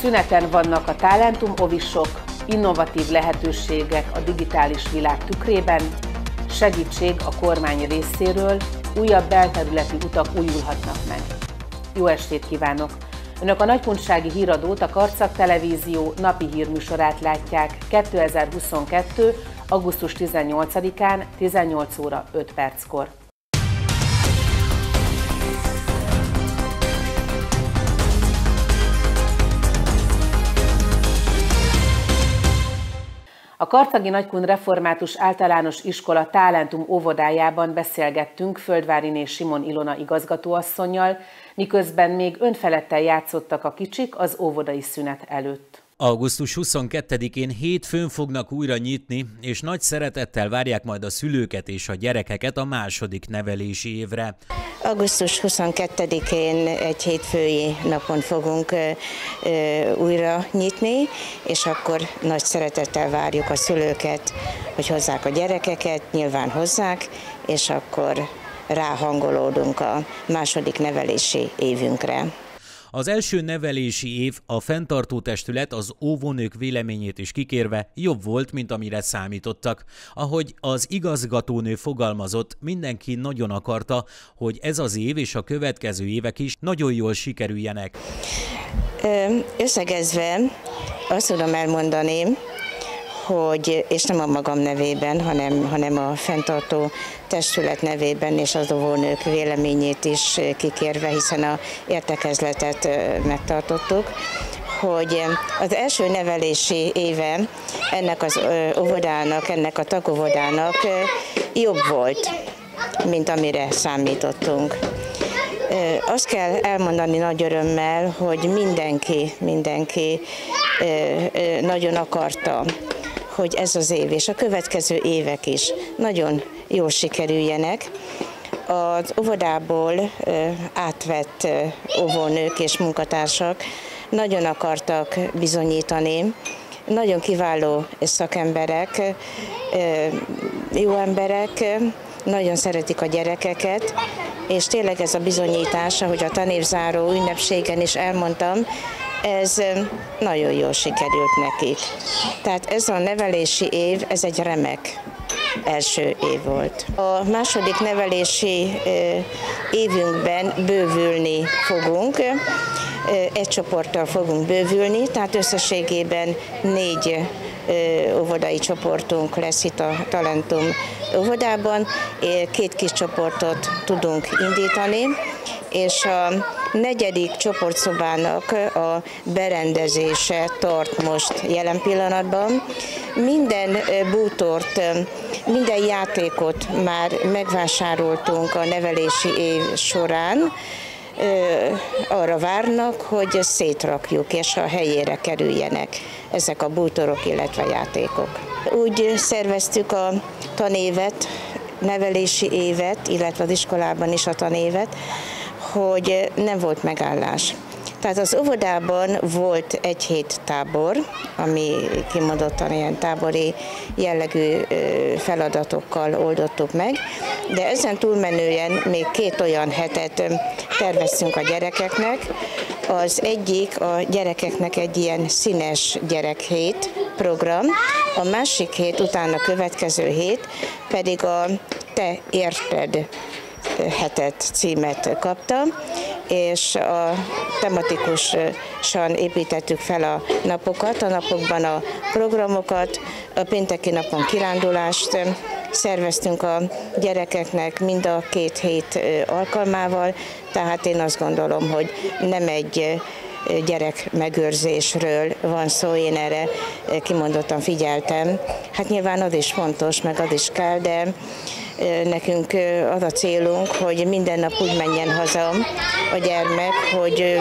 Szüneten vannak a Talentum ovisok, innovatív lehetőségek a digitális világ tükrében, segítség a kormány részéről, újabb belterületi utak újulhatnak meg. Jó estét kívánok! Önök a Nagykunsági Híradót, a Karcag Televízió napi hírműsorát látják 2022. augusztus 18-án 18 óra 5 perckor. A karcagi Nagykun Református Általános Iskola Talentum óvodájában beszélgettünk Földváriné Simon Ilona igazgatóasszonnyal, miközben még önfeledten játszottak a kicsik az óvodai szünet előtt. Augusztus 22-én hétfőn fognak újra nyitni, és nagy szeretettel várják majd a szülőket és a gyerekeket a második nevelési évre. Augusztus 22-én egy hétfői napon fogunk újra nyitni, és akkor nagy szeretettel várjuk a szülőket, hogy hozzák a gyerekeket, nyilván hozzák, és akkor ráhangolódunk a második nevelési évünkre. Az első nevelési év a fenntartó testület az óvónők véleményét is kikérve jobb volt, mint amire számítottak. Ahogy az igazgatónő fogalmazott, mindenki nagyon akarta, hogy ez az év és a következő évek is nagyon jól sikerüljenek. Összegezve azt tudom elmondani, hogy, és nem a magam nevében, hanem a fenntartó testület nevében és az óvónők véleményét is kikérve, hiszen a értekezletet megtartottuk, hogy az első nevelési éve ennek az óvodának, ennek a tagóvodának jobb volt, mint amire számítottunk. Azt kell elmondani nagy örömmel, hogy mindenki nagyon akarta, hogy ez az év és a következő évek is nagyon jól sikerüljenek. Az óvodából átvett óvónők és munkatársak nagyon akartak bizonyítani, nagyon kiváló szakemberek, jó emberek, nagyon szeretik a gyerekeket, és tényleg ez a bizonyítás, ahogy a tanévzáró ünnepségen is elmondtam, ez nagyon jól sikerült nekik. Tehát ez a nevelési év, ez egy remek első év volt. A második nevelési évünkben bővülni fogunk, egy csoporttal fogunk bővülni, tehát összességében 4 óvodai csoportunk lesz itt a Talentum óvodában, 2 kis csoportot tudunk indítani, és a 4. csoportszobának a berendezése tart most jelen pillanatban. Minden bútort, minden játékot már megvásároltunk a nevelési év során, arra várnak, hogy szétrakjuk, és a helyére kerüljenek ezek a bútorok, illetve játékok. Úgy szerveztük a tanévet, nevelési évet, illetve az iskolában is a tanévet, hogy nem volt megállás. Tehát az óvodában volt egy hét tábor, ami kimondottan ilyen tábori jellegű feladatokkal oldottuk meg, de ezen túlmenően még 2 olyan hetet terveztünk a gyerekeknek. Az egyik a gyerekeknek egy ilyen színes gyerekhét program, a másik hét utána következő hét pedig a Te érted hetet címet kapta, és a tematikusan építettük fel a napokat, a napokban a programokat, a pénteki napon kirándulást szerveztünk a gyerekeknek mind a 2 hét alkalmával, tehát én azt gondolom, hogy nem egy gyerekmegőrzésről van szó, én erre kimondottan figyeltem. Hát nyilván az is fontos, meg az is kell, de nekünk az a célunk, hogy minden nap úgy menjen haza a gyermek, hogy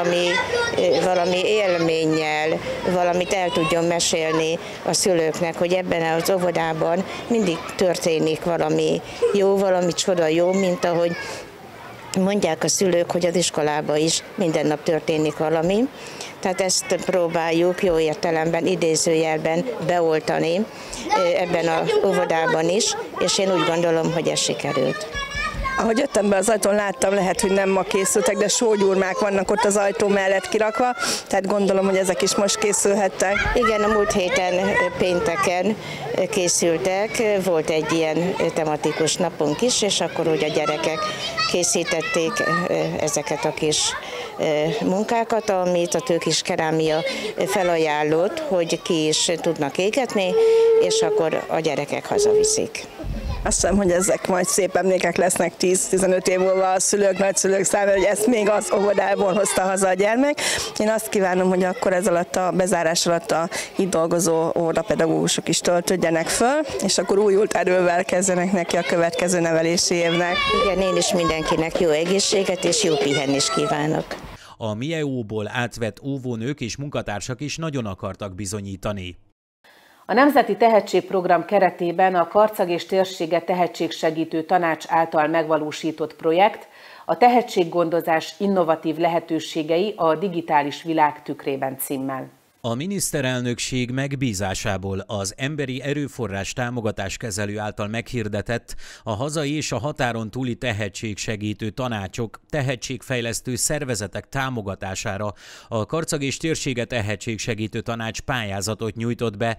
valami élménnyel, valamit el tudjon mesélni a szülőknek, hogy ebben az óvodában mindig történik valami jó, valami csoda jó, mint ahogy mondják a szülők, hogy az iskolában is minden nap történik valami. Tehát ezt próbáljuk jó értelemben, idézőjelben beoltani ebben az óvodában is, és én úgy gondolom, hogy ez sikerült. Ahogy jöttem be az ajtón, láttam, lehet, hogy nem ma készültek, de sógyúrmák vannak ott az ajtó mellett kirakva, tehát gondolom, hogy ezek is most készülhettek. Igen, a múlt héten pénteken készültek, volt egy ilyen tematikus napunk is, és akkor úgy a gyerekek készítették ezeket a kis munkákat, amit a Tőkis Kerámia felajánlott, hogy ki is tudnak égetni, és akkor a gyerekek hazaviszik. Azt hiszem, hogy ezek majd szép emlékek lesznek 10-15 év múlva a szülők, nagyszülők számára, hogy ezt még az óvodából hozta haza a gyermek. Én azt kívánom, hogy akkor ez alatt a bezárás alatt a itt dolgozó óvodapedagógusok is töltődjenek föl, és akkor újult erővel kezdenek neki a következő nevelési évnek. Igen, én is mindenkinek jó egészséget és jó pihenést kívánok. A MIEO-ból átvett óvónők és munkatársak is nagyon akartak bizonyítani. A Nemzeti Tehetségprogram keretében a Karcag és térsége tehetségsegítő tanács által megvalósított projekt a tehetséggondozás innovatív lehetőségei a digitális világ tükrében címmel. A miniszterelnökség megbízásából az Emberi Erőforrás Támogatáskezelő által meghirdetett a hazai és a határon túli tehetségsegítő tanácsok, tehetségfejlesztő szervezetek támogatására a Karcag és térsége tehetségsegítő tanács pályázatot nyújtott be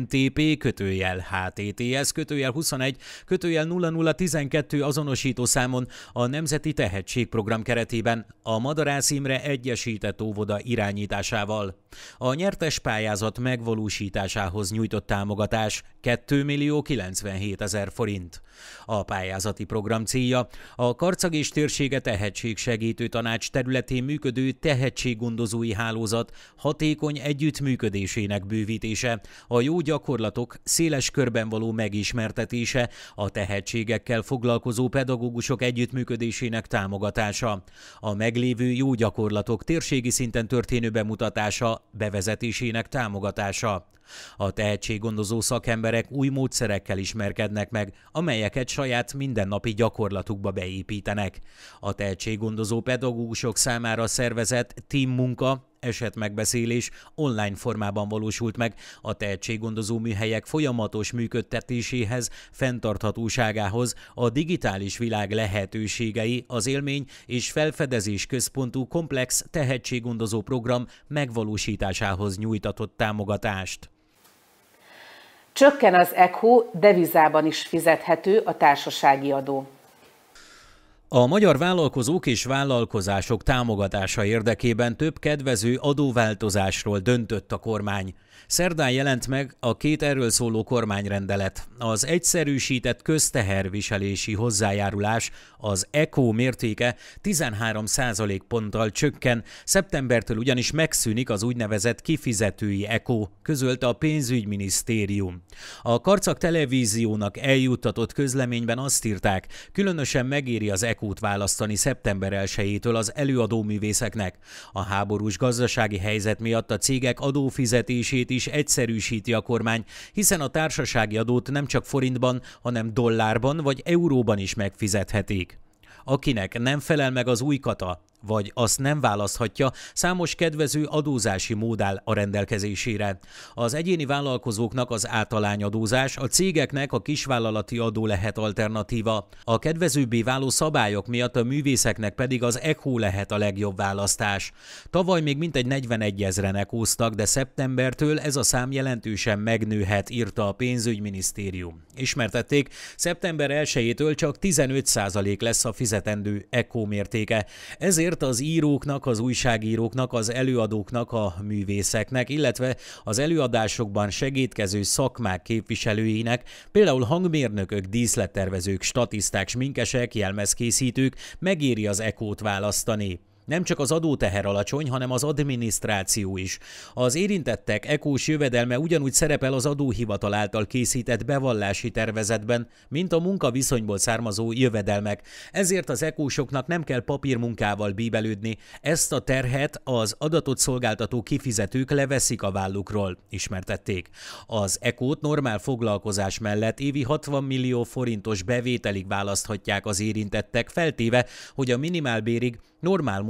NTP-HTTS-21-0012 azonosító számon a Nemzeti Tehetségprogram keretében a Madarász Imre Egyesített Óvoda irányításával. A nyertes pályázat megvalósításához nyújtott támogatás 2 097 000 forint. A pályázati program célja a Karcag és térsége tehetségsegítő tanács területén működő tehetséggondozói hálózat hatékony együttműködésének bővítése, a jó gyakorlatok széles körben való megismertetése, a tehetségekkel foglalkozó pedagógusok együttműködésének támogatása, a meglévő jó gyakorlatok térségi szinten történő bemutatása, bevezetésének támogatása. A tehetséggondozó szakemberek új módszerekkel ismerkednek meg, amelyeket saját mindennapi gyakorlatukba beépítenek. A tehetséggondozó pedagógusok számára szervezett team munka, esetmegbeszélés online formában valósult meg a tehetséggondozó műhelyek folyamatos működtetéséhez, fenntarthatóságához, a digitális világ lehetőségei, az élmény és felfedezés központú komplex tehetséggondozó program megvalósításához nyújtatott támogatást. Csökken az ECHO, devizában is fizethető a társasági adó. A magyar vállalkozók és vállalkozások támogatása érdekében több kedvező adóváltozásról döntött a kormány. Szerdán jelent meg a 2 erről szóló kormányrendelet. Az egyszerűsített közteherviselési hozzájárulás, az ECO mértéke 13%-ponttal csökken, szeptembertől ugyanis megszűnik az úgynevezett kifizetői ECO, közölte a pénzügyminisztérium. A Karcag Televíziónak eljuttatott közleményben azt írták, különösen megéri az ECO-t választani szeptember 1-től az előadóművészeknek. A háborús gazdasági helyzet miatt a cégek adófizetését is egyszerűsíti a kormány, hiszen a társasági adót nem csak forintban, hanem dollárban vagy euróban is megfizethetik. Akinek nem felel meg az új kata, vagy azt nem választhatja, számos kedvező adózási mód áll a rendelkezésére. Az egyéni vállalkozóknak az általányadózás, a cégeknek a kisvállalati adó lehet alternatíva. A kedvezőbbé váló szabályok miatt a művészeknek pedig az ECHO lehet a legjobb választás. Tavaly még mintegy 41 000-en ECHO-ztak, de szeptembertől ez a szám jelentősen megnőhet, írta a pénzügyminisztérium. Ismertették, szeptember 1-től csak 15% lesz a fizetendő ECHO mértéke. Ezért az íróknak, az újságíróknak, az előadóknak, a művészeknek, illetve az előadásokban segédkező szakmák képviselőinek, például hangmérnökök, díszlettervezők, statiszták, sminkesek, jelmezkészítők megéri az ECO-t választani. Nem csak az adóteher alacsony, hanem az adminisztráció is. Az érintettek ECO-s jövedelme ugyanúgy szerepel az adóhivatal által készített bevallási tervezetben, mint a munkaviszonyból származó jövedelmek. Ezért az ECO-soknak nem kell papírmunkával bíbelődni, ezt a terhet az adatot szolgáltató kifizetők leveszik a vállukról, ismertették. Az ECO-t normál foglalkozás mellett évi 60 millió forintos bevételig választhatják az érintettek, feltéve, hogy a minimálbérig normál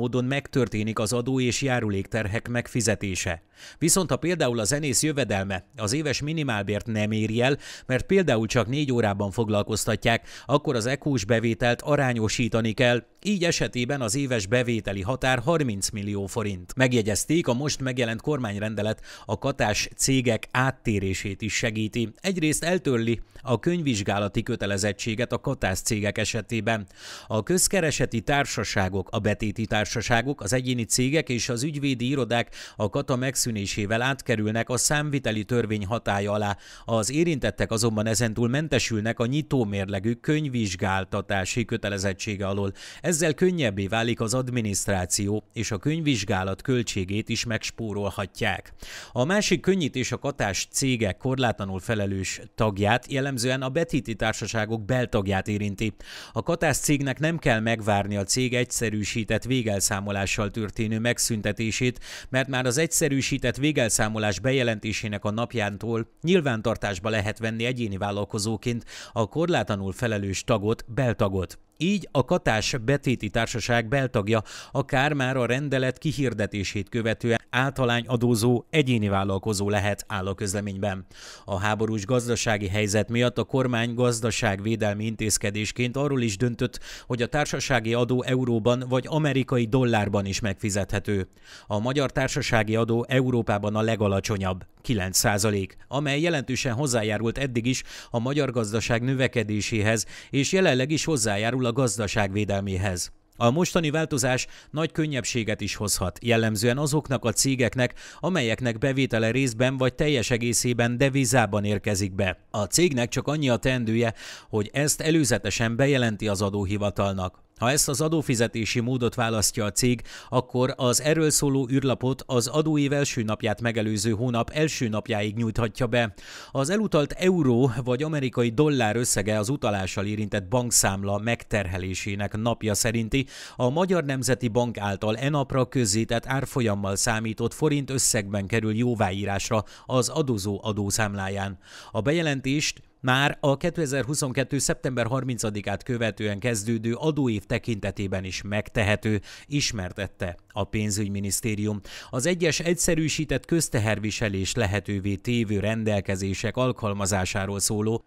módon megtörténik az adó és járulékterhek megfizetése. Viszont ha például a zenész jövedelme az éves minimálbért nem éri el, mert például csak 4 órában foglalkoztatják, akkor az EKO-s bevételt arányosítani kell, így esetében az éves bevételi határ 30 millió forint. Megjegyezték, a most megjelent kormányrendelet a katás cégek áttérését is segíti. Egyrészt eltörli a könyvvizsgálati kötelezettséget a katás cégek esetében. A közkereseti társaságok, a betéti társaságok, az egyéni cégek és az ügyvédi irodák a kata megszűnésével átkerülnek a számviteli törvény hatálya alá. Az érintettek azonban ezentúl mentesülnek a nyitómérlegű könyvvizsgáltatási kötelezettsége alól. Ezzel könnyebbé válik az adminisztráció, és a könyvvizsgálat költségét is megspórolhatják. A másik könnyítés a katás cégek korlátlanul felelős tagját, jellemzően a betéti társaságok beltagját érinti. A katás cégnek nem kell megvárni a cég egyszerűsített végelszámolással történő megszüntetését, mert már az egyszerűsített végelszámolás bejelentésének a napjántól nyilvántartásba lehet venni egyéni vállalkozóként a korlátlanul felelős tagot, beltagot. Így a katás betéti társaság beltagja akár már a rendelet kihirdetését követően általányadózó egyéni vállalkozó lehet, áll a közleményben. A háborús gazdasági helyzet miatt a kormány gazdaságvédelmi intézkedésként arról is döntött, hogy a társasági adó euróban vagy amerikai dollárban is megfizethető. A magyar társasági adó Európában a legalacsonyabb, 9%, amely jelentősen hozzájárult eddig is a magyar gazdaság növekedéséhez, és jelenleg is hozzájárul a gazdaság védelméhez. A mostani változás nagy könnyebbséget is hozhat, jellemzően azoknak a cégeknek, amelyeknek bevétele részben vagy teljes egészében devizában érkezik be. A cégnek csak annyi a teendője, hogy ezt előzetesen bejelenti az adóhivatalnak. Ha ezt az adófizetési módot választja a cég, akkor az erről szóló űrlapot az adóév első napját megelőző hónap első napjáig nyújthatja be. Az elutalt euró vagy amerikai dollár összege az utalással érintett bankszámla megterhelésének napja szerinti, a Magyar Nemzeti Bank által e napra közzétett árfolyammal számított forint összegben kerül jóváírásra az adózó adószámláján. A bejelentést már a 2022. szeptember 30-át követően kezdődő adóév tekintetében is megtehető, ismertette a pénzügyminisztérium. Az egyes egyszerűsített közteherviselés lehetővé tévő rendelkezések alkalmazásáról szóló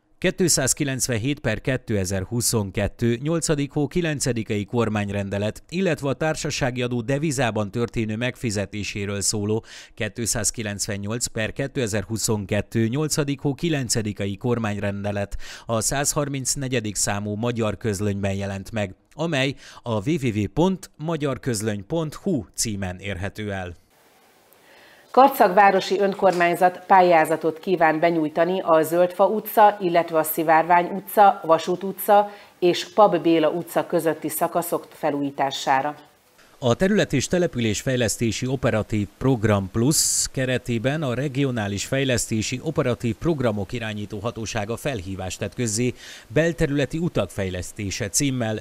297/2022 8. hó 9-i kormányrendelet, illetve a társasági adó devizában történő megfizetéséről szóló 298/2022 8. hó 9-i kormányrendelet a 134. számú Magyar Közlönyben jelent meg, amely a www.magyarközlöny.hu címen érhető el. Karcag városi önkormányzat pályázatot kíván benyújtani a Zöldfa utca, illetve a Szivárvány utca, Vasút utca és Pap Béla utca közötti szakaszok felújítására. A Terület- és Településfejlesztési Operatív Program Plus keretében a Regionális Fejlesztési Operatív Programok Irányító Hatósága felhívást tett közzé belterületi utak fejlesztése címmel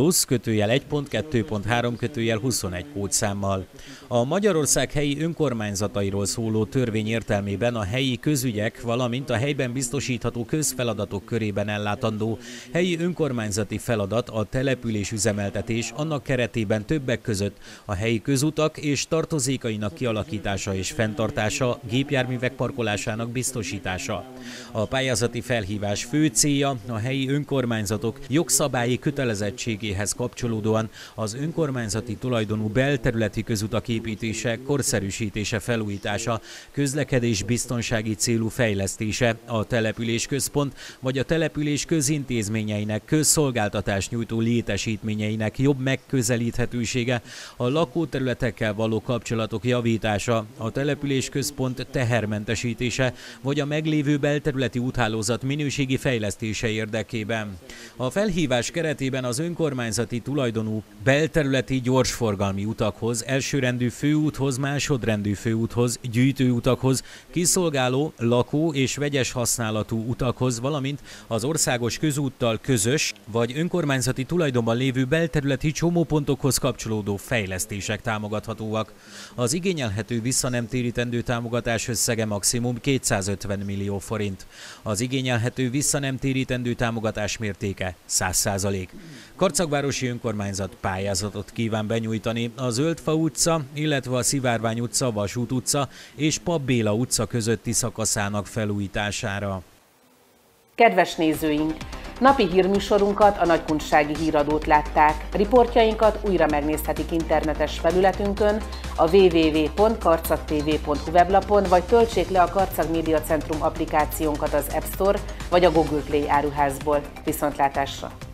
TOP+1.2.3/21 kódszámmal. A Magyarország helyi önkormányzatairól szóló törvény értelmében a helyi közügyek, valamint a helyben biztosítható közfeladatok körében ellátandó helyi önkormányzati feladat a településüzemeltetés, annak keretében többek között a helyi közutak és tartozékainak kialakítása és fenntartása, gépjárművek parkolásának biztosítása. A pályázati felhívás fő célja a helyi önkormányzatok jogszabályi kötelezettségéhez kapcsolódóan az önkormányzati tulajdonú belterületi közutak építése, korszerűsítése, felújítása, közlekedés biztonsági célú fejlesztése, a településközpont vagy a település közintézményeinek, közszolgáltatás nyújtó létesítményeinek jobb megközelíthetősége, a lakóterületekkel való kapcsolatok javítása, a településközpont tehermentesítése vagy a meglévő belterületi úthálózat minőségi fejlesztése érdekében. A felhívás keretében az önkormányzati tulajdonú belterületi gyorsforgalmi utakhoz, elsőrendű főúthoz, másodrendű főúthoz, gyűjtőutakhoz, kiszolgáló, lakó és vegyes használatú utakhoz, valamint az országos közúttal közös vagy önkormányzati tulajdonban lévő belterületi csomópontokhoz kapcsolódó fejlesztések támogathatóak. Az igényelhető visszanemtérítendő támogatás összege maximum 250 millió forint. Az igényelhető visszanemtérítendő támogatás mértéke 100%. Karcagvárosi önkormányzat pályázatot kíván benyújtani a Zöldfa utca, illetve a Szivárvány utca, Vasút utca és Papp Béla utca közötti szakaszának felújítására. Kedves nézőink! Napi hírműsorunkat, a Nagykunsági Híradót látták. Riportjainkat újra megnézhetik internetes felületünkön, a www.karcagtv.hu weblapon, vagy töltsék le a Karcag Média Centrum applikációnkat az App Store vagy a Google Play áruházból. Viszontlátásra!